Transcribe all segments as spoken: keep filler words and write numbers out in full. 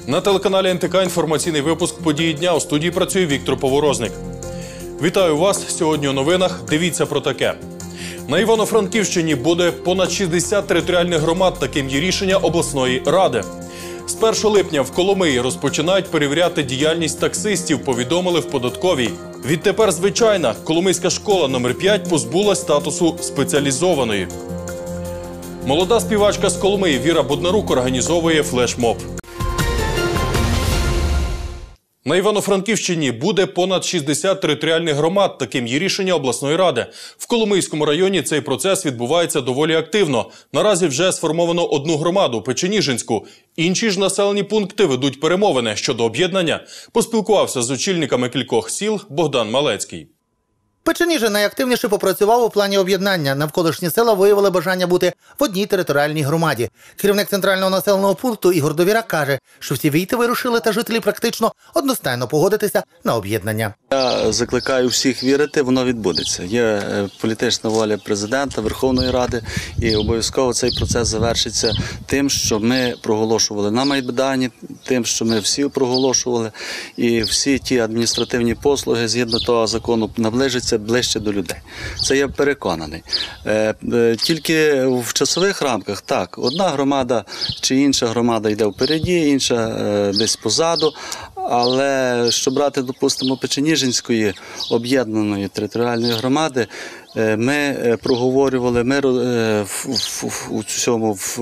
На телеканалі ен те ка інформаційний випуск «Події дня». У студії працює Віктор Поворозник. Вітаю вас. Сьогодні у новинах. Дивіться про таке. На Івано-Франківщині буде понад шістдесят територіальних громад. Таким є рішення обласної ради. З першого липня в Коломиї розпочинають перевіряти діяльність таксистів, повідомили в податковій. Відтепер звичайна Коломийська школа номер п'ять позбулась статусу спеціалізованої. Молода співачка з Коломиї Віра Боднарук організовує флешмоб. На Івано-Франківщині буде понад шістдесят територіальних громад. Таким є рішення обласної ради. В Коломийському районі цей процес відбувається доволі активно. Наразі вже сформовано одну громаду – Печеніжинську. Інші ж населені пункти ведуть перемовини щодо об'єднання. Поспілкувався з очільниками кількох сіл Богдан Малецький. Печеніжин найактивніше попрацював у плані об'єднання. Навколишні села виявили бажання бути в одній територіальній громаді. Керівник центрального населеного пункту Ігор Довіра каже, що всі війти вирушили та жителі практично одностайно погодитися на об'єднання. Я закликаю всіх вірити, воно відбудеться. Є політична воля президента, Верховної Ради, і обов'язково цей процес завершиться тим, що ми проголошували на Майдані, тим, що ми всі проголошували, і всі ті адміністративні послуги, згідно того закону, наближаться ближче до людей. Це я переконаний. Тільки в часових рамках, так, одна громада чи інша громада йде впереді, інша десь позаду, але що брати, допустимо, Печеніжинської об'єднаної територіальної громади, ми проговорювали, ми у цьому в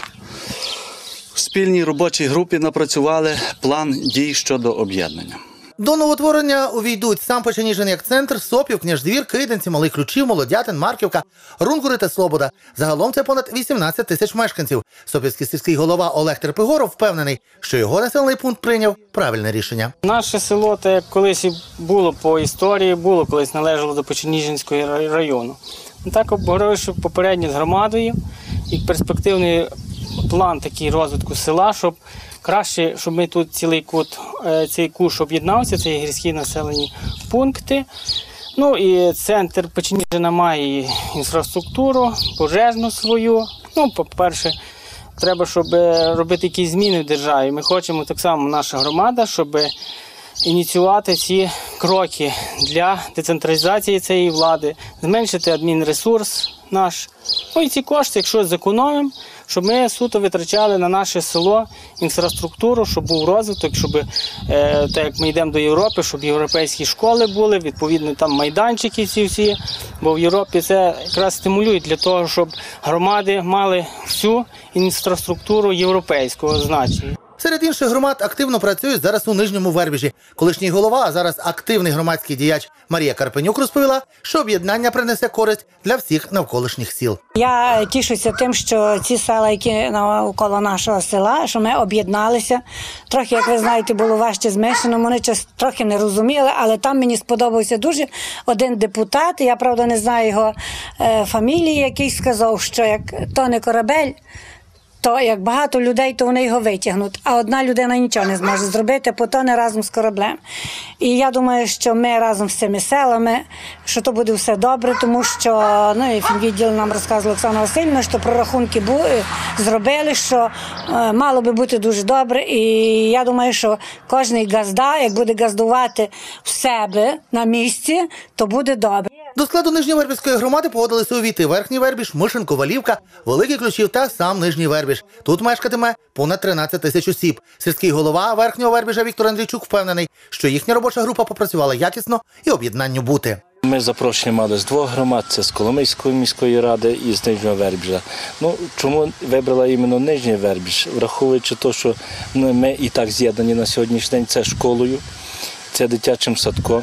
спільній робочій групі напрацювали план дій щодо об'єднання. До новотворення увійдуть сам Печеніжин як центр, Сопів, Княждвір, Кидинці, Малий Ключів, Молодятин, Марківка, Рунгури та Слобода. Загалом це понад вісімнадцять тисяч мешканців. Сопівський сільський голова Олег Терпигоров впевнений, що його населений пункт прийняв правильне рішення. Наше село, так як колись і було по історії, було колись належало до Печеніжинського району. Так обговоривши попередньо з громадою і перспективний план такий розвитку села, щоб краще, щоб ми тут цілий кут, цей куш об'єднався, це є гірські населені пункти. Ну і центр Печеніжина має інфраструктуру, пожежну свою. Ну, по-перше, треба, щоб робити якісь зміни в державі. Ми хочемо так само, наша громада, щоб ініціювати ці кроки для децентралізації цієї влади, зменшити адмінресурс наш. Ну і ці кошти, якщо зекономимо, щоб ми суто витрачали на наше село інфраструктуру, щоб був розвиток, щоб, е, так як ми йдемо до Європи, щоб європейські школи були, відповідно там майданчики ці всі, бо в Європі це якраз стимулює для того, щоб громади мали всю інфраструктуру європейського значення. Серед інших громад активно працюють зараз у Нижньому Вербіжі. Колишній голова, а зараз активний громадський діяч Марія Карпенюк розповіла, що об'єднання принесе користь для всіх навколишніх сіл. Я тішуся тим, що ці села, які навколо нашого села, що ми об'єдналися. Трохи, як ви знаєте, було важче з Мишином, вони трохи не розуміли, але там мені сподобався дуже один депутат, я, правда, не знаю його е, фамілії, який сказав, що як то не корабель, то як багато людей, то вони його витягнуть, а одна людина нічого не зможе зробити, потоне разом з кораблем. І я думаю, що ми разом з цими селами, що то буде все добре, тому що, ну, і фінвідділ нам розказувала Оксана Васильівна, що прорахунки були, зробили, що е, мало би бути дуже добре, і я думаю, що кожний газда, як буде газдувати в себе на місці, то буде добре. До складу Нижньовербіжської громади погодилися увійти Верхній Вербіж, Мишин, Ковалівка, Великий Ключів та сам Нижній Вербіж. Тут мешкатиме понад тринадцять тисяч осіб. Сільський голова Верхнього Вербіжа Віктор Андрійчук впевнений, що їхня робоча група попрацювала якісно і об'єднанню бути. Ми запрошення мали з двох громад, це з Коломийської міської ради і з Нижнього Вербіжа. Ну, чому вибрала іменно Нижній Вербіж? Враховуючи те, що ми і так з'єднані на сьогоднішній день, це школою, це дитячим садком.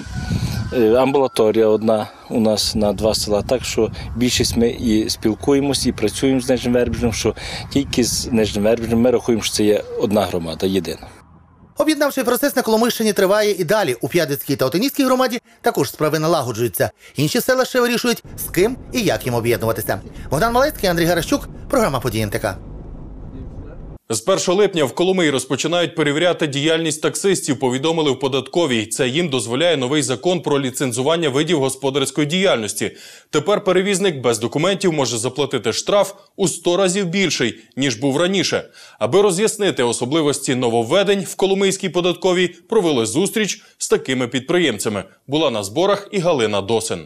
Амбулаторія одна у нас на два села, так що більшість ми і спілкуємося, і працюємо з Нижнім Вербіжем, що тільки з Нижнім Вербіжем ми рахуємо, що це є одна громада, єдина. Об'єднавчий процес на Коломийщині триває і далі. У П'ядицькій та Отинійській громаді також справи налагоджуються. Інші села ще вирішують, з ким і як їм об'єднуватися. Богдан Малецький, Андрій Гаращук, програма «Події ен те ка». З першого липня в Коломиї розпочинають перевіряти діяльність таксистів, повідомили в податковій. Це їм дозволяє новий закон про ліцензування видів господарської діяльності. Тепер перевізник без документів може заплатити штраф у сто разів більший, ніж був раніше. Аби роз'яснити особливості нововведень, в Коломийській податковій провели зустріч з такими підприємцями. Була на зборах і Галина Досин.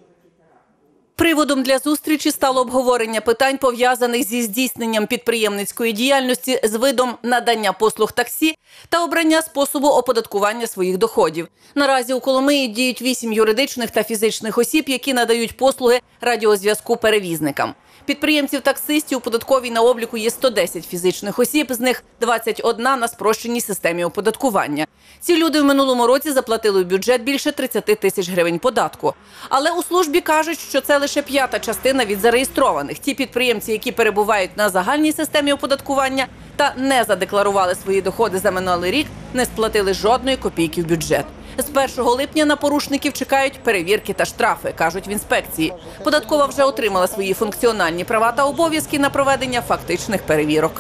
Приводом для зустрічі стало обговорення питань, пов'язаних зі здійсненням підприємницької діяльності з видом надання послуг таксі та обрання способу оподаткування своїх доходів. Наразі у Коломиї діють вісім юридичних та фізичних осіб, які надають послуги радіозв'язку перевізникам. Підприємців-таксистів у податковій на обліку є сто десять фізичних осіб, з них двадцять одна на спрощеній системі оподаткування. Ці люди в минулому році заплатили в бюджет більше тридцять тисяч гривень податку. Але у службі кажуть, що це лише п'ята частина від зареєстрованих. Ті підприємці, які перебувають на загальній системі оподаткування та не задекларували свої доходи за минулий рік, не сплатили жодної копійки в бюджет. З першого липня на порушників чекають перевірки та штрафи, кажуть в інспекції. Податкова вже отримала свої функціональні права та обов'язки на проведення фактичних перевірок.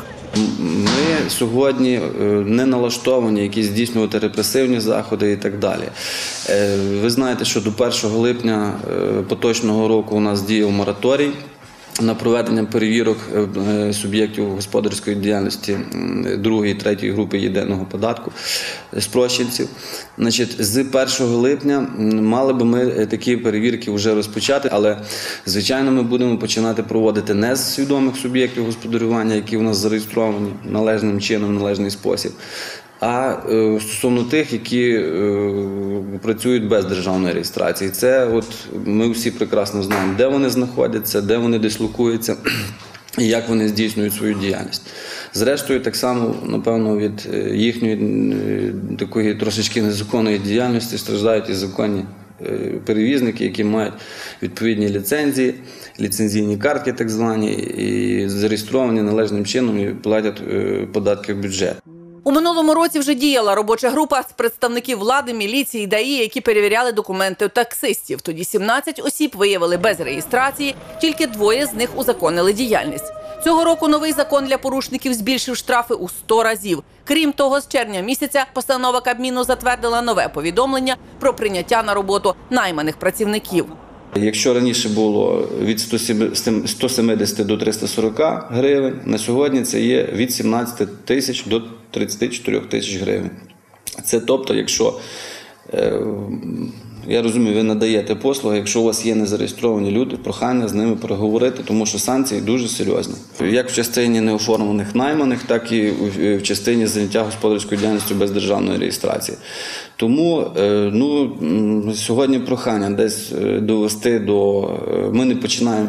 Ми сьогодні не налаштовані якісь здійснювати репресивні заходи і так далі. Ви знаєте, що до першого липня поточного року у нас діяв мораторій на проведення перевірок суб'єктів господарської діяльності другої, третьої групи єдиного податку, спрощенців. Значить, з першого липня мали би ми такі перевірки вже розпочати, але, звичайно, ми будемо починати проводити не з свідомих суб'єктів господарювання, які у нас зареєстровані належним чином, в належний спосіб, а е, стосовно тих, які е, працюють без державної реєстрації. Це от ми всі прекрасно знаємо, де вони знаходяться, де вони дислокуються і як вони здійснюють свою діяльність. Зрештою, так само, напевно, від їхньої е, такої трошечки незаконної діяльності страждають і законні е, перевізники, які мають відповідні ліцензії, ліцензійні картки так звані, і зареєстровані належним чином і платять е, податки в бюджет. У минулому році вже діяла робоча група з представників влади, міліції, ДАІ, які перевіряли документи таксистів. Тоді сімнадцять осіб виявили без реєстрації, тільки двоє з них узаконили діяльність. Цього року новий закон для порушників збільшив штрафи у сто разів. Крім того, з червня місяця постанова Кабміну затвердила нове повідомлення про прийняття на роботу найманих працівників. Якщо раніше було від сто сімдесят до триста сорок гривень, на сьогодні це є від сімнадцяти тисяч до тридцяти чотирьох тисяч гривень. Це тобто, якщо, е, я розумію, ви надаєте послуги, якщо у вас є незареєстровані люди, прохання з ними переговорити, тому що санкції дуже серйозні. Як в частині неоформлених найманих, так і в частині заняття господарською діяльністю без державної реєстрації. Тому ну, сьогодні прохання десь довести до... Ми не починаємо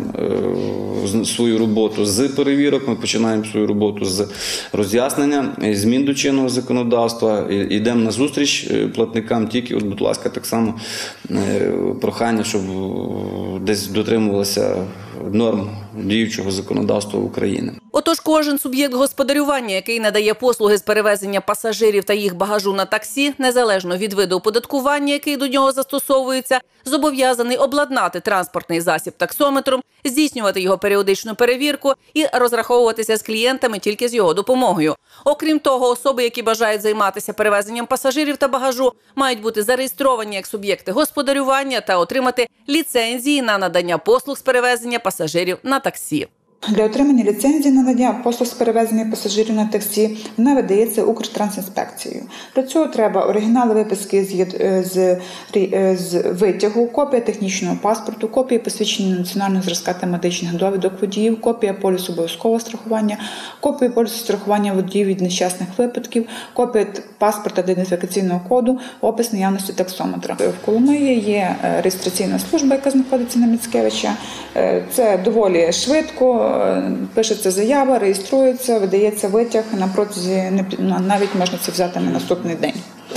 свою роботу з перевірок, ми починаємо свою роботу з роз'яснення, змін до чинного законодавства, йдемо на зустріч платникам, тільки, от, будь ласка, так само прохання, щоб десь дотримувалося норм діючого законодавства України. Отож, кожен суб'єкт господарювання, який надає послуги з перевезення пасажирів та їх багажу на таксі, незалежно від виду оподаткування, який до нього застосовується, зобов'язаний обладнати транспортний засіб таксометром, здійснювати його періодичну перевірку і розраховуватися з клієнтами тільки з його допомогою. Окрім того, особи, які бажають займатися перевезенням пасажирів та багажу, мають бути зареєстровані як суб'єкти господарювання та отримати ліцензії на надання послуг з перевезення пасажирів на таксі. Для отримання ліцензії на надання послуг з перевезення пасажирів на таксі вона видається Укртрансінспекцією. Для цього треба оригінали виписки з, з, з витягу, копія технічного паспорту, копія посвідчення національного зразка та медичних довідок водіїв, копія полісу обов'язкового страхування, копія полісу страхування водіїв від нещасних випадків, копія паспорта та ідентифікаційного коду, опис наявності таксометра. В Коломиї є реєстраційна служба, яка знаходиться на Міцкевича. Це доволі швидко. Пишеться заява, реєструється, видається витяг, на протязі, навіть можна це взяти на наступний день.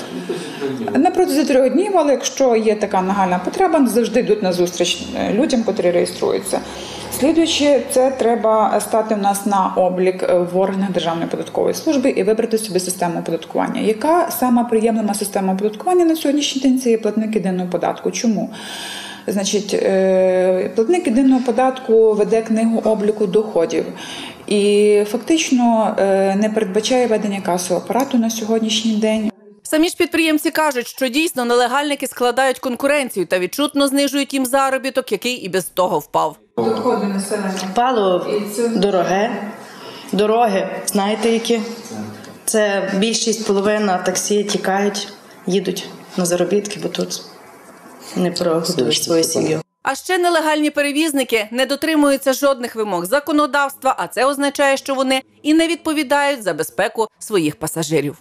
На протязі трьох днів, але якщо є така нагальна потреба, завжди йдуть на зустріч людям, котрі реєструються. Слідуючи, це треба стати у нас на облік в органах Державної податкової служби і вибрати собі систему оподаткування. Яка сама приємна система оподаткування на сьогоднішній день? Це є платник єдиного податку. Чому? Значить, платник єдиного податку веде книгу обліку доходів. і фактично е, не передбачає ведення касового апарату на сьогоднішній день. Самі ж підприємці кажуть, що дійсно нелегальники складають конкуренцію та відчутно знижують їм заробіток, який і без того впав. Доходи населення. Паливо дороге, дороги, знаєте які? Це більшість, половина таксі тікають, їдуть на заробітки, бо тут не прогодують свою сім'ю. А ще нелегальні перевізники не дотримуються жодних вимог законодавства, а це означає, що вони і не відповідають за безпеку своїх пасажирів.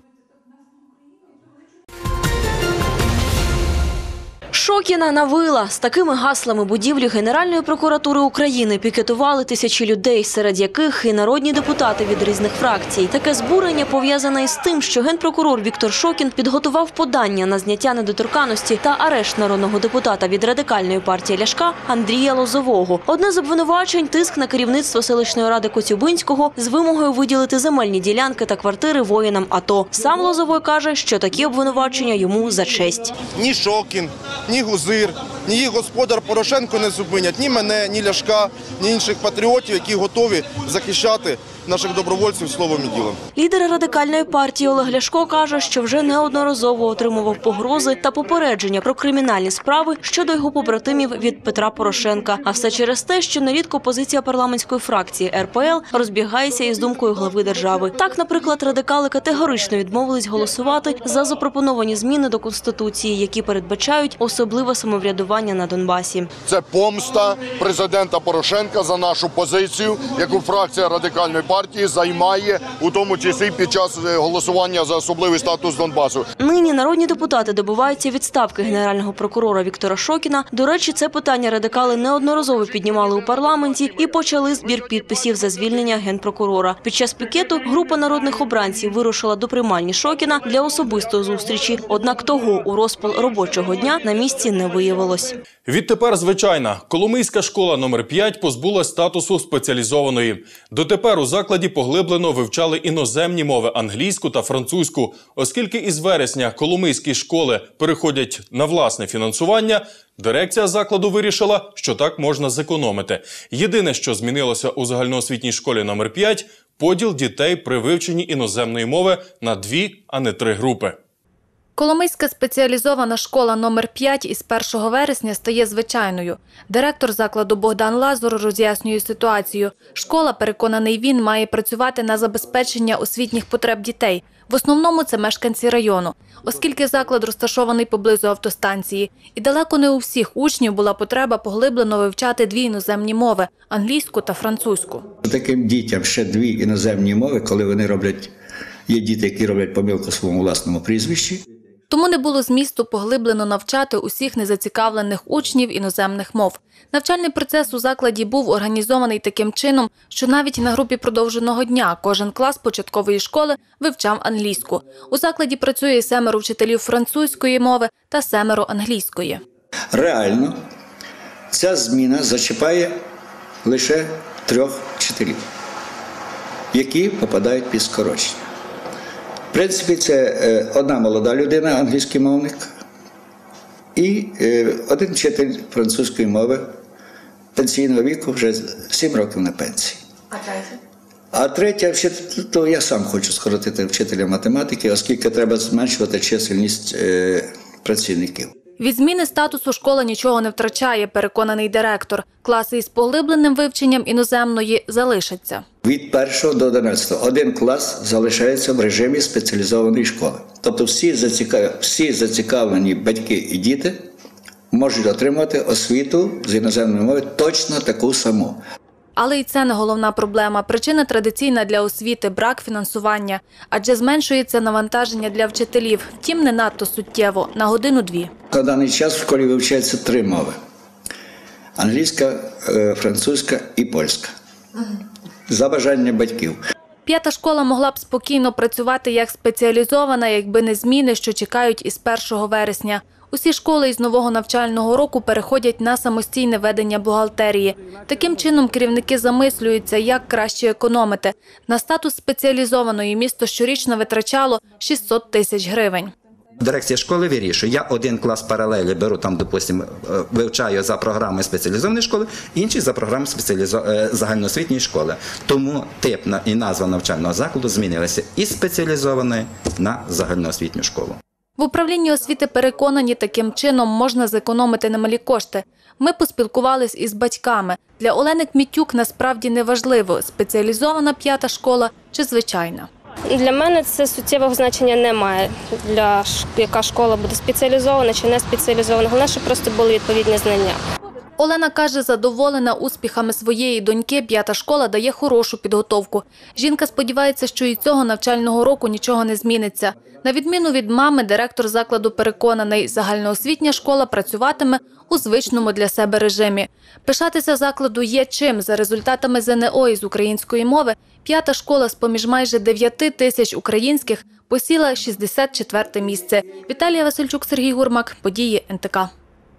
Шокіна на вила. З такими гаслами будівлі Генеральної прокуратури України пікетували тисячі людей, серед яких і народні депутати від різних фракцій. Таке збурення пов'язане із тим, що генпрокурор Віктор Шокін підготував подання на зняття недоторканності та арешт народного депутата від Радикальної партії Ляшка Андрія Лозового. Одне з обвинувачень – тиск на керівництво селищної ради Коцюбинського з вимогою виділити земельні ділянки та квартири воїнам АТО. Сам Лозовой каже, що такі обвинувачення йому за честь. Ні Шокін, ні Гузир, ні їх господар Порошенко не зупинять, ні мене, ні Ляшка, ні інших патріотів, які готові захищати наших добровольців словом і ділом. Лідер Радикальної партії Олег Ляшко каже, що вже неодноразово отримував погрози та попередження про кримінальні справи щодо його побратимів від Петра Порошенка. А все через те, що нерідко позиція парламентської фракції ер пе ел розбігається із думкою глави держави. Так, наприклад, радикали категорично відмовились голосувати за запропоновані зміни до Конституції, які передбачають особливе самоврядування на Донбасі. Це помста президента Порошенка за нашу позицію, яку фракція Радикальної партії займає, у тому числі під час голосування за особливий статус Донбасу. Нині народні депутати добиваються відставки генерального прокурора Віктора Шокіна. До речі, це питання радикали неодноразово піднімали у парламенті і почали збір підписів за звільнення генпрокурора. Під час пікету група народних обранців вирушила до приймальні Шокіна для особистої зустрічі. Однак того у розпал робочого дня на місці не виявилось. Відтепер звичайна Коломийська школа номер п'ять позбулась статусу спеціалізованої. Дотепер у закладі поглиблено вивчали іноземні мови – англійську та французьку. Оскільки із вересня коломийські школи переходять на власне фінансування, дирекція закладу вирішила, що так можна зекономити. Єдине, що змінилося у загальноосвітній школі номер п'ять – поділ дітей при вивченні іноземної мови на дві, а не три групи. Коломийська спеціалізована школа номер п'ять із першого вересня стає звичайною. Директор закладу Богдан Лазур роз'яснює ситуацію. Школа, переконаний він, має працювати на забезпечення освітніх потреб дітей. В основному це мешканці району, оскільки заклад розташований поблизу автостанції. І далеко не у всіх учнів була потреба поглиблено вивчати дві іноземні мови – англійську та французьку. Таким дітям ще дві іноземні мови, коли вони роблять, є діти, які роблять помилку в своєму власному прізвищі. Тому не було змісту поглиблено навчати усіх незацікавлених учнів іноземних мов. Навчальний процес у закладі був організований таким чином, що навіть на групі продовженого дня кожен клас початкової школи вивчав англійську. У закладі працює семеро вчителів французької мови та семеро англійської. Реально, ця зміна зачіпає лише трьох вчителів, які попадають під скорочення. В принципі, це одна молода людина, англійський мовник, і один вчитель французької мови пенсійного віку, вже сім років на пенсії. А третя? А третя вчитель, то я сам хочу скоротити вчителя математики, оскільки треба зменшувати чисельність працівників. Від зміни статусу школа нічого не втрачає, переконаний директор. Класи із поглибленим вивченням іноземної залишаться. Від першого до одинадцятого один клас залишається в режимі спеціалізованої школи. Тобто всі зацікавлені, всі зацікавлені батьки і діти можуть отримати освіту з іноземної мови точно таку саму. Але і це не головна проблема. Причина традиційна для освіти – брак фінансування. Адже зменшується навантаження для вчителів. Втім, не надто суттєво – на годину-дві. На даний час в школі вивчаються три мови – англійська, французька і польська. За бажання батьків. П'ята школа могла б спокійно працювати як спеціалізована, якби не зміни, що чекають із першого вересня. Усі школи із нового навчального року переходять на самостійне ведення бухгалтерії. Таким чином керівники замислюються, як краще економити. На статус спеціалізованої місто щорічно витрачало шістсот тисяч гривень. Дирекція школи вирішує, я один клас паралелі беру, там, допустимо, вивчаю за програмою спеціалізованої школи, інший за програмою спеціалізо... загальноосвітньої школи. Тому тип і назва навчального закладу змінилися із спеціалізованої на загальноосвітню школу. В управлінні освіти переконані, таким чином можна зекономити немалі кошти. Ми поспілкувались із батьками. Для Олени Кмітюк насправді не важливо, спеціалізована п'ята школа чи звичайна. Для мене це суттєвого значення немає, для яка школа буде спеціалізована чи не спеціалізована. Головне, щоб просто були відповідні знання. Олена каже, задоволена успіхами своєї доньки, п'ята школа дає хорошу підготовку. Жінка сподівається, що і цього навчального року нічого не зміниться. На відміну від мами, директор закладу переконаний, загальноосвітня школа працюватиме у звичному для себе режимі. Пишатися закладу є чим. За результатами зе не о із української мови, п'ята школа з-поміж майже дев'яти тисяч українських посіла шістдесят четверте місце. Віталія Васильчук, Сергій Гурмак. Події ен те ка.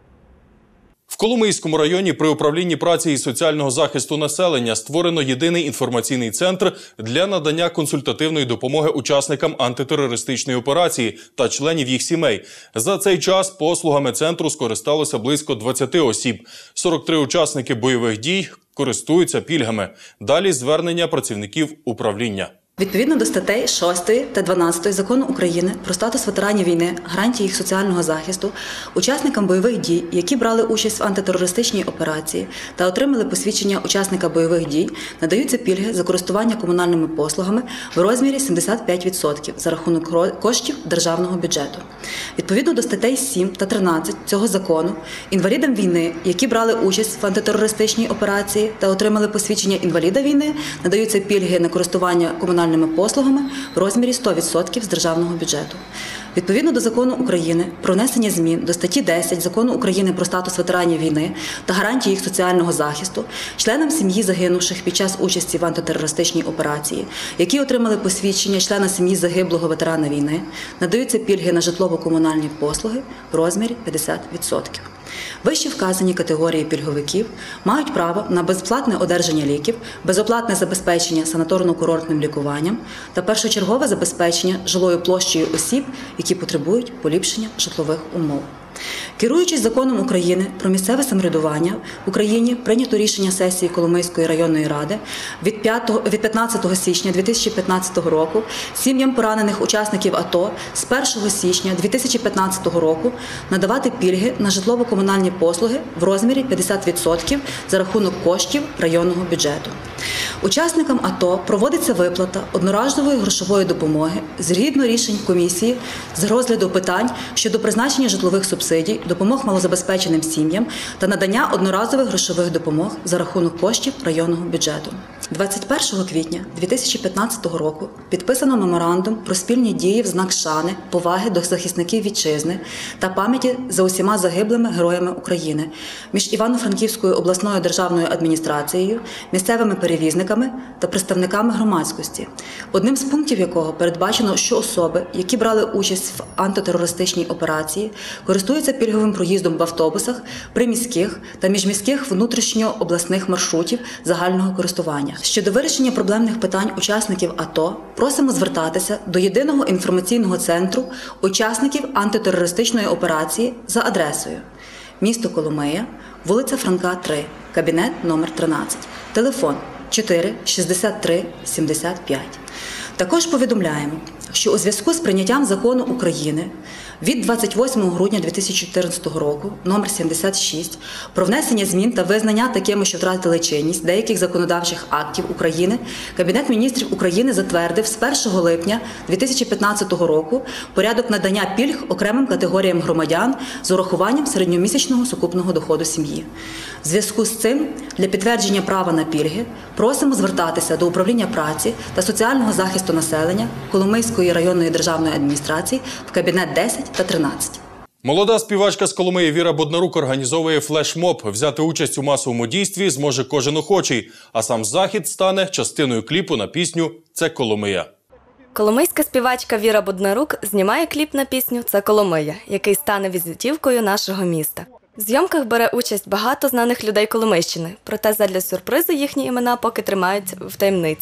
В Коломийському районі при управлінні праці і соціального захисту населення створено єдиний інформаційний центр для надання консультативної допомоги учасникам антитерористичної операції та членів їх сімей. За цей час послугами центру скористалося близько двадцяти осіб. сорок три учасники бойових дій користуються пільгами. Далі звернення працівників управління. Відповідно до статей шостої та дванадцятої Закону України про статус ветеранів війни, гарантії їх соціального захисту, учасникам бойових дій, які брали участь в антитерористичній операції та отримали посвідчення учасника бойових дій, надаються пільги за користування комунальними послугами в розмірі сімдесят п'ять відсотків за рахунок коштів державного бюджету. Відповідно до статей сім та тринадцять цього закону, інвалідам війни, які брали участь в антитерористичній операції та отримали посвідчення інваліда війни, надаються пільги на користування комунальними послугами в розмірі сто відсотків з державного бюджету. Відповідно до Закону України про внесення змін до статті десять Закону України про статус ветеранів війни та гарантії їх соціального захисту, членам сім'ї загинувших під час участі в антитерористичній операції, які отримали посвідчення члена сім'ї загиблого ветерана війни, надаються пільги на житлово-комунальні послуги в розмірі п'ятдесят відсотків. Вище вказані категорії пільговиків мають право на безплатне одержання ліків, безоплатне забезпечення санаторно-курортним лікуванням та першочергове забезпечення жилою площею осіб, які потребують поліпшення житлових умов. Керуючись Законом України про місцеве самоврядування, в Україні прийнято рішення сесії Коломийської районної ради від п'ятнадцятого січня дві тисячі п'ятнадцятого року сім'ям поранених учасників АТО з першого січня дві тисячі п'ятнадцятого року надавати пільги на житлово-комунальні послуги в розмірі п'ятдесят відсотків за рахунок коштів районного бюджету. Учасникам АТО проводиться виплата одноразової грошової допомоги згідно рішень комісії з розгляду питань щодо призначення житлових субсидій, допомог малозабезпеченим сім'ям та надання одноразових грошових допомог за рахунок коштів районного бюджету. двадцять першого квітня дві тисячі п'ятнадцятого року підписано меморандум про спільні дії в знак шани, поваги до захисників вітчизни та пам'яті за усіма загиблими героями України між Івано-Франківською обласною державною адміністрацією, місцевими перевізниками та представниками громадськості, одним з пунктів якого передбачено, що особи, які брали участь в антитерористичній операції, користуються пільговим проїздом в автобусах, приміських та міжміських внутрішньообласних маршрутів загального користування. Щодо вирішення проблемних питань учасників АТО, просимо звертатися до єдиного інформаційного центру учасників антитерористичної операції за адресою: місто Коломия, вулиця Франка, три, кабінет номер тринадцять, телефон чотири шістдесят три сімдесят п'ять. Також повідомляємо, що у зв'язку з прийняттям Закону України від двадцять восьмого грудня дві тисячі чотирнадцятого року номер сімдесят шість про внесення змін та визнання такими, що втратили чинність деяких законодавчих актів України, Кабінет міністрів України затвердив з першого липня дві тисячі п'ятнадцятого року порядок надання пільг окремим категоріям громадян з урахуванням середньомісячного сукупного доходу сім'ї. В зв'язку з цим для підтвердження права на пільги просимо звертатися до Управління праці та соціального захисту населення Коломийської районної державної адміністрації в кабінет десять та тринадцять. Молода співачка з Коломиї Віра Боднарук організовує флешмоб. Взяти участь у масовому дійстві зможе кожен охочий, а сам захід стане частиною кліпу на пісню «Це Коломия». Коломийська співачка Віра Боднарук знімає кліп на пісню «Це Коломия», який стане візитівкою нашого міста. В зйомках бере участь багато знаних людей Коломийщини, проте задля сюрпризу їхні імена поки тримають в таємниці.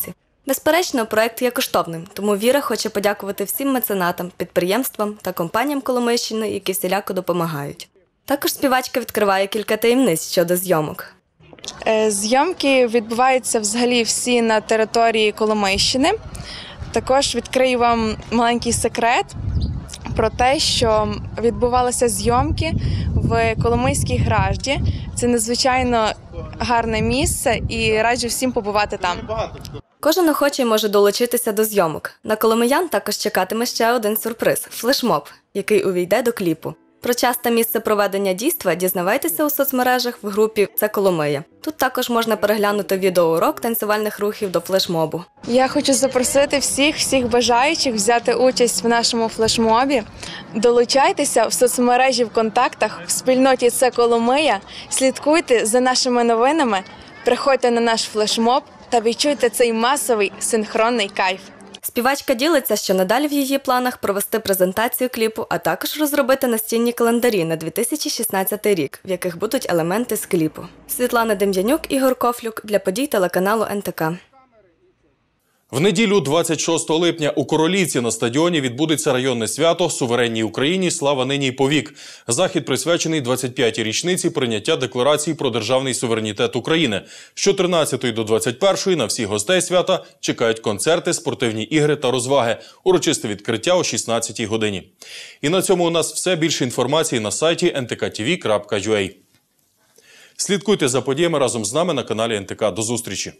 Безперечно, проект є коштовним, тому Віра хоче подякувати всім меценатам, підприємствам та компаніям Коломийщини, які всіляко допомагають. Також співачка відкриває кілька таємниць щодо зйомок. Зйомки відбуваються взагалі всі на території Коломийщини. Також відкрию вам маленький секрет про те, що відбувалися зйомки в Коломийській Гражді. Це надзвичайно гарне місце і раджу всім побувати там. Кожен охочий може долучитися до зйомок. На коломиян також чекатиме ще один сюрприз – флешмоб, який увійде до кліпу. Про час та місце проведення дійства дізнавайтеся у соцмережах в групі «Це Коломия». Тут також можна переглянути відеоурок танцювальних рухів до флешмобу. Я хочу запросити всіх, всіх бажаючих взяти участь в нашому флешмобі. Долучайтеся в соцмережі в контактах, в спільноті «Це Коломия», слідкуйте за нашими новинами, приходьте на наш флешмоб та відчуйте цей масовий синхронний кайф. Співачка ділиться, що надалі в її планах провести презентацію кліпу, а також розробити настінні календарі на дві тисячі шістнадцятий рік, в яких будуть елементи з кліпу. Світлана Дем'янюк, Ігор Кофлюк для подій телеканалу ен те ка. В неділю двадцять шостого липня у Королівці на стадіоні відбудеться районне свято «Суверенній Україні. Слава нині й повік». Захід присвячений двадцять п'ятій річниці прийняття Декларації про державний суверенітет України. З чотирнадцятої до двадцять першої на всіх гостей свята чекають концерти, спортивні ігри та розваги. Урочисте відкриття о шістнадцятій годині. І на цьому у нас все. Більше інформації на сайті ен те ка ті ві крапка ю а. Слідкуйте за подіями разом з нами на каналі ен те ка. До зустрічі!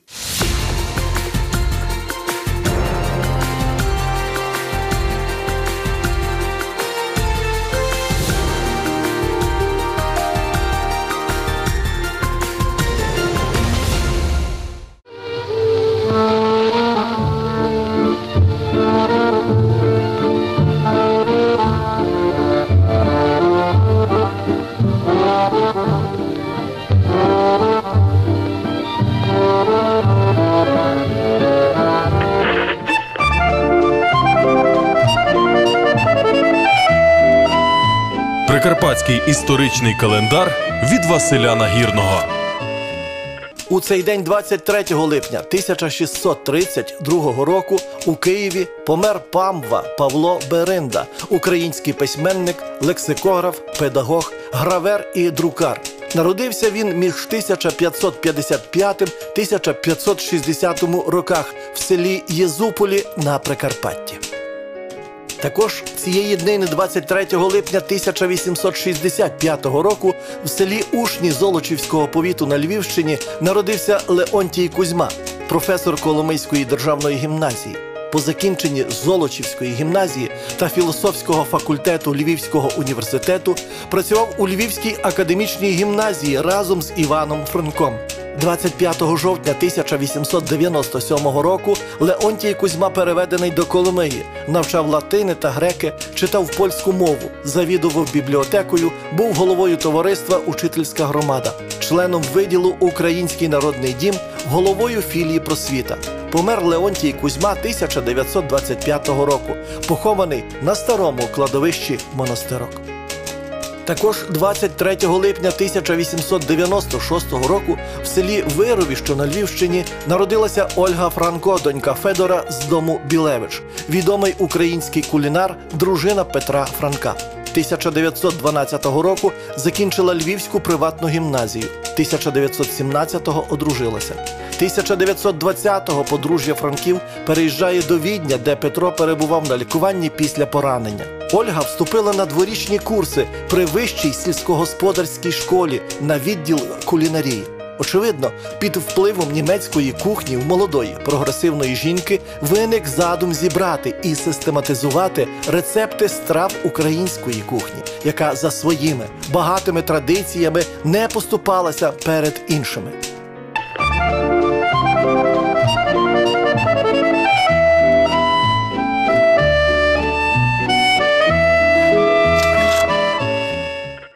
Прикарпатський історичний календар від Василя Нагірного. У цей день, двадцять третього липня тисяча шістсот тридцять другого року, у Києві помер Памва Павло Беринда, український письменник, лексикограф, педагог, гравер і друкар. Народився він між тисяча п'ятсот п'ятдесят п'ятим - тисяча п'ятсот шістдесятим роках в селі Єзуполі на Прикарпатті. Також цієї днини двадцять третього липня тисяча вісімсот шістдесят п'ятого року в селі Ушні Золочівського повіту на Львівщині народився Леонтій Кузьма, професор Коломийської державної гімназії. По закінченні Золочівської гімназії та філософського факультету Львівського університету працював у Львівській академічній гімназії разом з Іваном Франком. двадцять п'ятого жовтня тисяча вісімсот дев'яносто сьомого року Леонтій Кузьма переведений до Коломиї, навчав латини та греки, читав польську мову, завідував бібліотекою, був головою товариства «Учительська громада», членом виділу «Український народний дім», головою філії «Просвіта». Помер Леонтій Кузьма тисяча дев'ятсот двадцять п'ятого року, похований на старому кладовищі Монастирок. Також двадцять третього липня тисяча вісімсот дев'яносто шостого року в селі Вирові, що на Львівщині, народилася Ольга Франко, донька Федора з дому Білевич, відомий український кулінар, дружина Петра Франка. тисяча дев'ятсот дванадцятого року закінчила Львівську приватну гімназію. тисяча дев'ятсот сімнадцятого одружилася. тисяча дев'ятсот двадцятого подружжя Франків переїжджає до Відня, де Петро перебував на лікуванні після поранення. Ольга вступила на дворічні курси при Вищій сільськогосподарській школі на відділ кулінарії. Очевидно, під впливом німецької кухні в молодої прогресивної жінки виник задум зібрати і систематизувати рецепти страв української кухні, яка за своїми багатими традиціями не поступалася перед іншими.